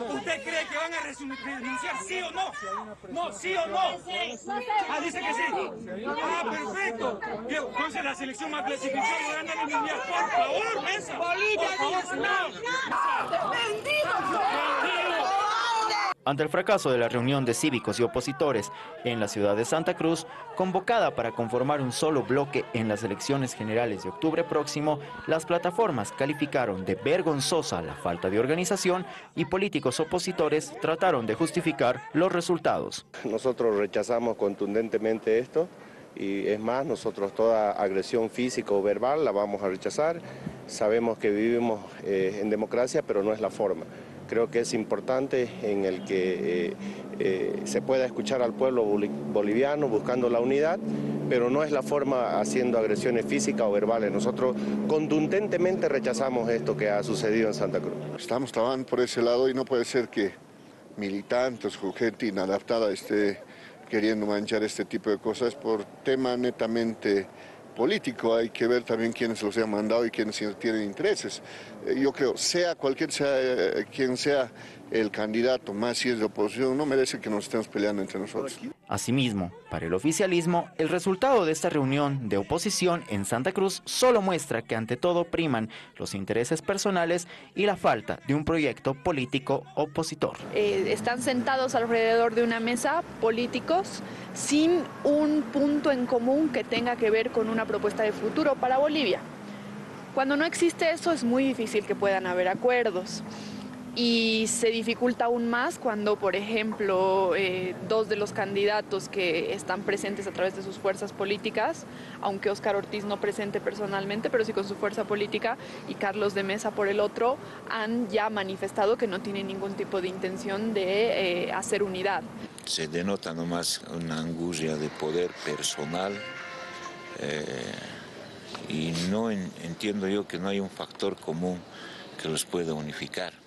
¿Usted cree que van a renunciar sí o no? No, sí o no. Ah, dice que sí. Ah, perfecto. Entonces la selección más clasificada va a ganar el mundial. Por favor, Mesa. Bolivia, por favor, señor. Ante el fracaso de la reunión de cívicos y opositores en la ciudad de Santa Cruz, convocada para conformar un solo bloque en las elecciones generales de octubre próximo, las plataformas calificaron de vergonzosa la falta de organización y políticos opositores trataron de justificar los resultados. Nosotros rechazamos contundentemente esto y es más, nosotros toda agresión física o verbal la vamos a rechazar. Sabemos que vivimos en democracia, pero no es la forma. Creo que es importante en el que se pueda escuchar al pueblo boliviano buscando la unidad, pero no es la forma haciendo agresiones físicas o verbales. Nosotros contundentemente rechazamos esto que ha sucedido en Santa Cruz. Estamos trabajando por ese lado y no puede ser que militantes o gente inadaptada esté queriendo manchar este tipo de cosas por tema netamente político. Hay que ver también quiénes los han mandado y quiénes tienen intereses. Yo creo, quien sea el candidato, más si es de oposición, no merece que nos estemos peleando entre nosotros. Asimismo, para el oficialismo, el resultado de esta reunión de oposición en Santa Cruz solo muestra que ante todo priman los intereses personales y la falta de un proyecto político opositor. Están sentados alrededor de una mesa políticos sin un punto en común que tenga que ver con una propuesta de futuro para Bolivia. Cuando no existe eso es muy difícil que puedan haber acuerdos. Y se dificulta aún más cuando, por ejemplo, dos de los candidatos que están presentes a través de sus fuerzas políticas, aunque Óscar Ortiz no presente personalmente, pero sí con su fuerza política, y Carlos de Mesa por el otro, han ya manifestado que no tienen ningún tipo de intención de hacer unidad. Se denota nomás una angustia de poder personal y no entiendo yo que no hay un factor común que los pueda unificar.